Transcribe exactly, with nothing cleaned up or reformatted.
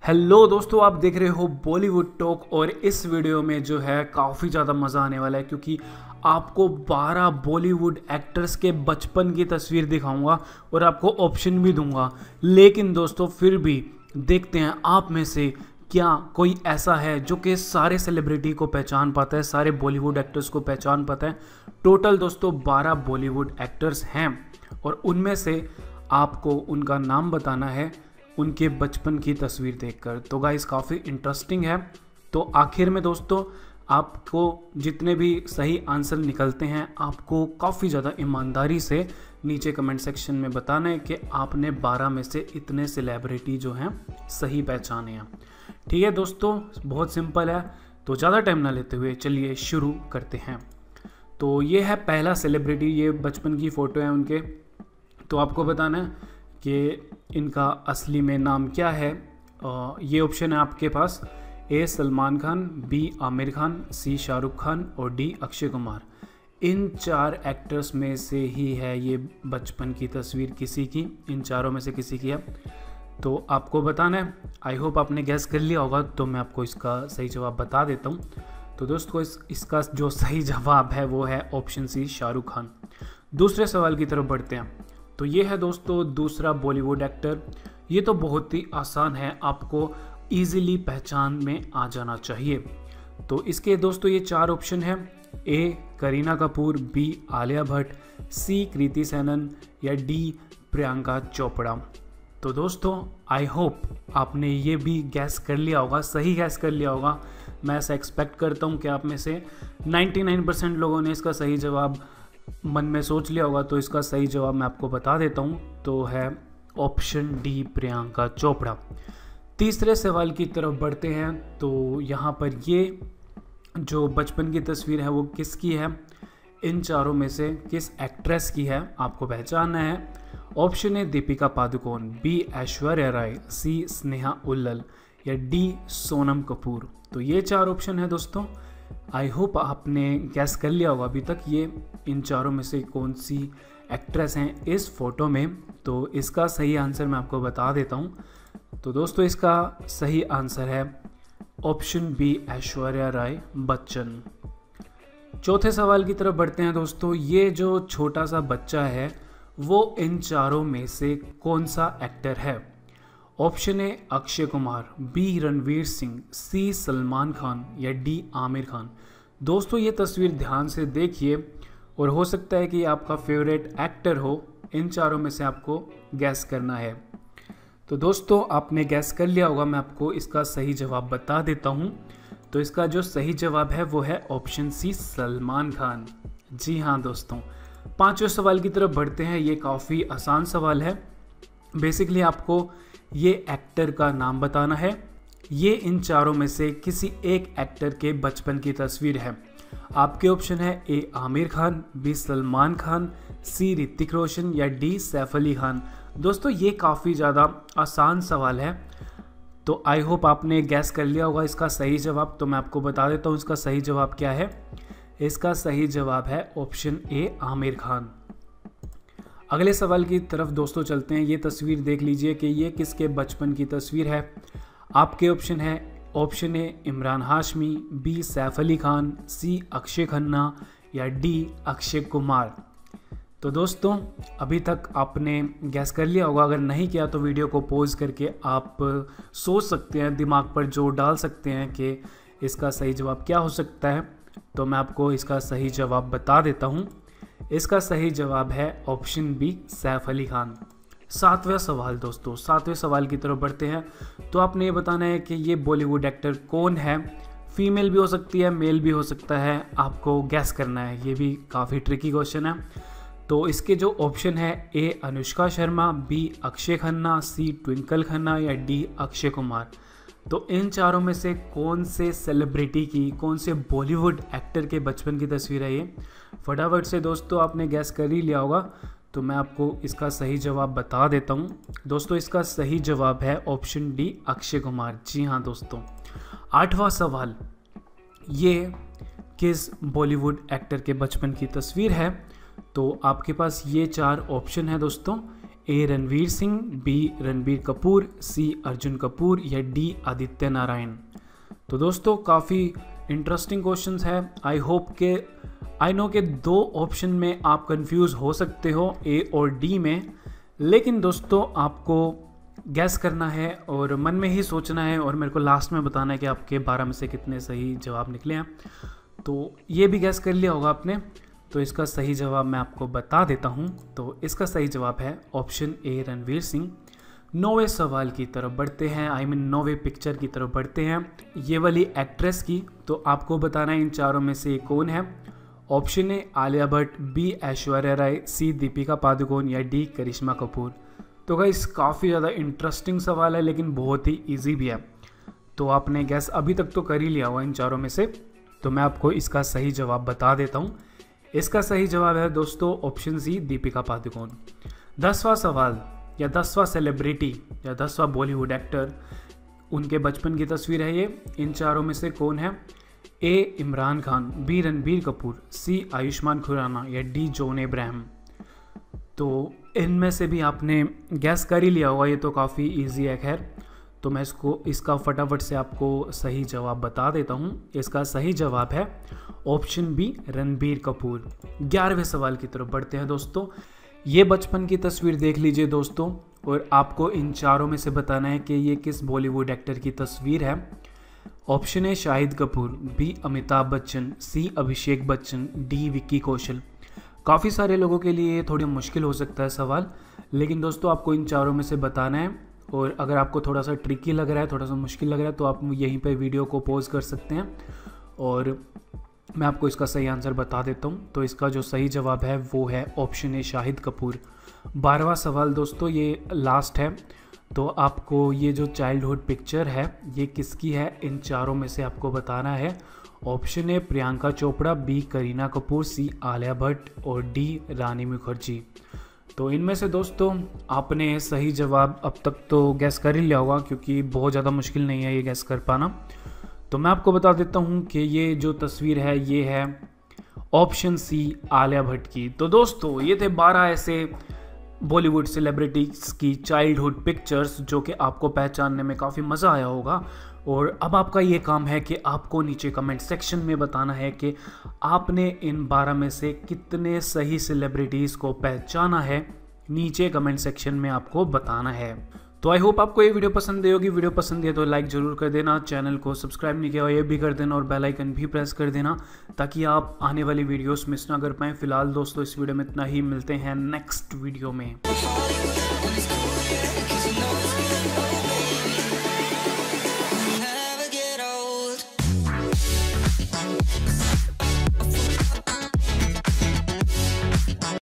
Hello दोस्तों, आप देख रहे हो बॉलीवुड टॉक। और इस वीडियो में जो है काफ़ी ज़्यादा मज़ा आने वाला है, क्योंकि आपको बारह बॉलीवुड एक्टर्स के बचपन की तस्वीर दिखाऊंगा और आपको ऑप्शन भी दूंगा। लेकिन दोस्तों फिर भी देखते हैं आप में से क्या कोई ऐसा है जो कि सारे सेलिब्रिटी को पहचान पाता है, सारे बॉलीवुड एक्टर्स को पहचान पाता है। टोटल दोस्तों बारह बॉलीवुड एक्टर्स हैं और उनमें से आपको उनका नाम बताना है उनके बचपन की तस्वीर देखकर। तो गाइस काफ़ी इंटरेस्टिंग है। तो आखिर में दोस्तों आपको जितने भी सही आंसर निकलते हैं आपको काफ़ी ज़्यादा ईमानदारी से नीचे कमेंट सेक्शन में बताना है कि आपने बारह में से इतने सेलिब्रिटी जो हैं सही पहचाने हैं। ठीक है दोस्तों, बहुत सिंपल है। तो ज़्यादा टाइम ना लेते हुए चलिए शुरू करते हैं। तो ये है पहला सेलिब्रिटी, ये बचपन की फ़ोटो है उनके। तो आपको बताना है कि इनका असली में नाम क्या है। आ, ये ऑप्शन है आपके पास, A Salman Khan, B Aamir Khan, C Shahrukh Khan और डी अक्षय कुमार। इन चार एक्टर्स में से ही है ये बचपन की तस्वीर किसी की, इन चारों में से किसी की है। तो आपको बताना है। आई होप आपने गैस कर लिया होगा, तो मैं आपको इसका सही जवाब बता देता हूँ। तो दोस्तों इस इसका जो सही जवाब है वो है ऑप्शन सी शाहरुख खान। दूसरे सवाल की तरफ बढ़ते हैं। तो ये है दोस्तों दूसरा बॉलीवुड एक्टर। ये तो बहुत ही आसान है, आपको इजीली पहचान में आ जाना चाहिए। तो इसके दोस्तों ये चार ऑप्शन हैं, A Kareena Kapoor, B Alia Bhatt, C Kriti Sanon या डी प्रियंका चोपड़ा। तो दोस्तों आई होप आपने ये भी गैस कर लिया होगा, सही गैस कर लिया होगा। मैं ऐसा एक्सपेक्ट करता हूँ कि आप में से निन्यानवे परसेंट लोगों ने इसका सही जवाब मन में सोच लिया होगा। तो इसका सही जवाब मैं आपको बता देता हूँ, तो है ऑप्शन डी प्रियंका चोपड़ा। तीसरे सवाल की तरफ बढ़ते हैं। तो यहाँ पर ये जो बचपन की तस्वीर है वो किसकी है, इन चारों में से किस एक्ट्रेस की है आपको पहचानना है। Option A Deepika Padukone, B Aishwarya Rai, C Sneha Ullal या डी सोनम कपूर। तो ये चार ऑप्शन है दोस्तों। आई होप आपने गैस कर लिया होगा अभी तक ये इन चारों में से कौन सी एक्ट्रेस हैं इस फोटो में। तो इसका सही आंसर मैं आपको बता देता हूँ। तो दोस्तों इसका सही आंसर है ऑप्शन बी ऐश्वर्या राय बच्चन। चौथे सवाल की तरफ बढ़ते हैं दोस्तों। ये जो छोटा सा बच्चा है वो इन चारों में से कौन सा एक्टर है। Option A Akshay Kumar, B Ranveer Singh, C Salman Khan या डी आमिर खान। दोस्तों ये तस्वीर ध्यान से देखिए और हो सकता है कि आपका फेवरेट एक्टर हो। इन चारों में से आपको गैस करना है। तो दोस्तों आपने गैस कर लिया होगा, मैं आपको इसका सही जवाब बता देता हूँ। तो इसका जो सही जवाब है वो है ऑप्शन सी सलमान खान। जी हाँ दोस्तों, पांचवें सवाल की तरफ बढ़ते हैं। ये काफ़ी आसान सवाल है। बेसिकली आपको ये एक्टर का नाम बताना है। ये इन चारों में से किसी एक एक्टर के बचपन की तस्वीर है। आपके ऑप्शन है A Aamir Khan, B Salman Khan, C Hrithik Roshan या डी सैफ अली खान। दोस्तों ये काफ़ी ज़्यादा आसान सवाल है। तो आई होप आपने गैस कर लिया होगा इसका सही जवाब। तो मैं आपको बता देता हूँ इसका सही जवाब क्या है। इसका सही जवाब है ऑप्शन ए आमिर खान। अगले सवाल की तरफ दोस्तों चलते हैं। ये तस्वीर देख लीजिए कि ये किसके बचपन की तस्वीर है। आपके ऑप्शन है option A Emraan Hashmi, B Saif Ali Khan, C Akshaye Khanna या डी अक्षय कुमार। तो दोस्तों अभी तक आपने गैस कर लिया होगा। अगर नहीं किया तो वीडियो को पॉज करके आप सोच सकते हैं, दिमाग पर जोर डाल सकते हैं कि इसका सही जवाब क्या हो सकता है। तो मैं आपको इसका सही जवाब बता देता हूँ। इसका सही जवाब है ऑप्शन बी सैफ अली खान। सातवां सवाल दोस्तों, सातवें सवाल की तरफ बढ़ते हैं। तो आपने ये बताना है कि ये बॉलीवुड एक्टर कौन है। फीमेल भी हो सकती है, मेल भी हो सकता है, आपको गैस करना है। ये भी काफ़ी ट्रिकी क्वेश्चन है। तो इसके जो ऑप्शन है A Anushka Sharma, B Akshaye Khanna, C Twinkle Khanna या डी अक्षय कुमार। तो इन चारों में से कौन से सेलिब्रिटी की, कौन से बॉलीवुड एक्टर के बचपन की तस्वीर है ये। फटाफट से दोस्तों आपने गैस कर ही लिया होगा। तो मैं आपको इसका सही जवाब बता देता हूँ। दोस्तों इसका सही जवाब है ऑप्शन डी अक्षय कुमार। जी हाँ दोस्तों। आठवां सवाल, ये किस बॉलीवुड एक्टर के बचपन की तस्वीर है। तो आपके पास ये चार ऑप्शन है दोस्तों। A Ranveer Singh, B Ranbir Kapoor, C Arjun Kapoor या डी आदित्य नारायण। तो दोस्तों काफ़ी इंटरेस्टिंग क्वेश्चंस है। आई होप के आई नो के दो ऑप्शन में आप कंफ्यूज हो सकते हो, ए और डी में, लेकिन दोस्तों आपको गैस करना है और मन में ही सोचना है और मेरे को लास्ट में बताना है कि आपके बारह में से कितने सही जवाब निकले हैं। तो ये भी गैस कर लिया होगा आपने, तो इसका सही जवाब मैं आपको बता देता हूँ। तो इसका सही जवाब है ऑप्शन ए रणवीर सिंह। नौवे सवाल की तरफ बढ़ते हैं, आई मीन नौवे पिक्चर की तरफ बढ़ते हैं, ये वाली एक्ट्रेस की। तो आपको बताना है इन चारों में से कौन है। Option A Alia Bhatt, B Aishwarya Rai, C Deepika Padukone या डी करिश्मा कपूर। तो गाइस काफ़ी ज़्यादा इंटरेस्टिंग सवाल है लेकिन बहुत ही ईजी भी है। तो आपने गैस अभी तक तो कर ही लिया हुआ इन चारों में से। तो मैं आपको इसका सही जवाब बता देता हूँ। इसका सही जवाब है दोस्तों ऑप्शन सी दीपिका पादुकोण। दसवां सवाल या दसवां सेलिब्रिटी या दसवां बॉलीवुड एक्टर, उनके बचपन की तस्वीर है ये। इन चारों में से कौन है। A Imran Khan, B Ranbir Kapoor, C Ayushmann Khurrana या डी जॉन अब्राहम। तो इनमें से भी आपने गैस कर ही लिया होगा, ये तो काफ़ी इजी है। खैर तो मैं इसको इसका फटाफट से आपको सही जवाब बता देता हूँ। इसका सही जवाब है ऑप्शन बी रणबीर कपूर। ग्यारहवें सवाल की तरफ बढ़ते हैं दोस्तों। ये बचपन की तस्वीर देख लीजिए दोस्तों और आपको इन चारों में से बताना है कि ये किस बॉलीवुड एक्टर की तस्वीर है। Option A Shahid Kapoor, B Amitabh Bachchan, C Abhishek Bachchan, D Vicky Kaushal. काफ़ी सारे लोगों के लिए ये थोड़ी मुश्किल हो सकता है सवाल, लेकिन दोस्तों आपको इन चारों में से बताना है। और अगर आपको थोड़ा सा ट्रिकी लग रहा है, थोड़ा सा मुश्किल लग रहा है, तो आप यहीं पे वीडियो को पॉज कर सकते हैं और मैं आपको इसका सही आंसर बता देता हूँ। तो इसका जो सही जवाब है वो है ऑप्शन ए शाहिद कपूर। बारहवां सवाल दोस्तों ये लास्ट है। तो आपको ये जो चाइल्डहुड पिक्चर है ये किसकी है, इन चारों में से आपको बताना है। Option A Priyanka Chopra, B Kareena Kapoor, C Alia Bhatt और डी रानी मुखर्जी। तो इनमें से दोस्तों आपने सही जवाब अब तक तो गैस कर ही लिया होगा, क्योंकि बहुत ज़्यादा मुश्किल नहीं है ये गैस कर पाना। तो मैं आपको बता देता हूँ कि ये जो तस्वीर है ये है ऑप्शन सी आलिया भट्ट की। तो दोस्तों ये थे बारह ऐसे बॉलीवुड सेलिब्रिटीज़ की चाइल्डहुड पिक्चर्स जो कि आपको पहचानने में काफ़ी मज़ा आया होगा। और अब आपका ये काम है कि आपको नीचे कमेंट सेक्शन में बताना है कि आपने इन बारह में से कितने सही सेलिब्रिटीज़ को पहचाना है। नीचे कमेंट सेक्शन में आपको बताना है। तो आई होप आपको ये वीडियो पसंद आई होगी। वीडियो पसंद है तो लाइक ज़रूर कर देना, चैनल को सब्सक्राइब नहीं किया हो ये भी कर देना और बेल आइकन भी प्रेस कर देना ताकि आप आने वाली वीडियोस मिस ना कर पाएँ। फिलहाल दोस्तों इस वीडियो में इतना ही, मिलते हैं नेक्स्ट वीडियो में।